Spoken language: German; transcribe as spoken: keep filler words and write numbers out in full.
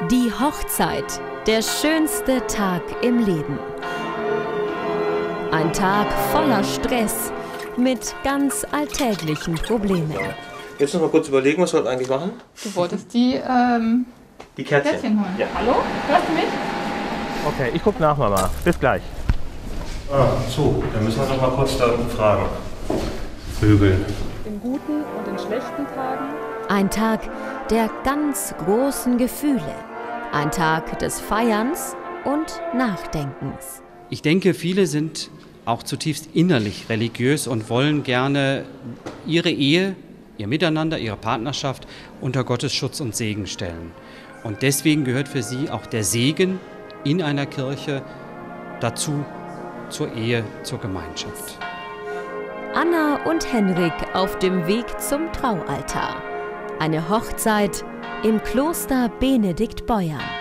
Die Hochzeit, der schönste Tag im Leben. Ein Tag voller Stress mit ganz alltäglichen Problemen. Jetzt noch mal kurz überlegen, was wir heute eigentlich machen. Du wolltest die, ähm, Die Kärtchen. Kärtchen holen. Ja. Hallo? Hörst du mich? Okay, ich guck nach, Mama. Bis gleich. Ah, so, dann müssen wir noch mal kurz da unten fragen. Vögel. In guten und in schlechten Tagen. Ein Tag der ganz großen Gefühle. Ein Tag des Feierns und Nachdenkens. Ich denke, viele sind auch zutiefst innerlich religiös und wollen gerne ihre Ehe, ihr Miteinander, ihre Partnerschaft unter Gottes Schutz und Segen stellen. Und deswegen gehört für sie auch der Segen in einer Kirche dazu, zur Ehe, zur Gemeinschaft. Anna und Henrik auf dem Weg zum Traualtar. Eine Hochzeit im Kloster Benediktbeuern.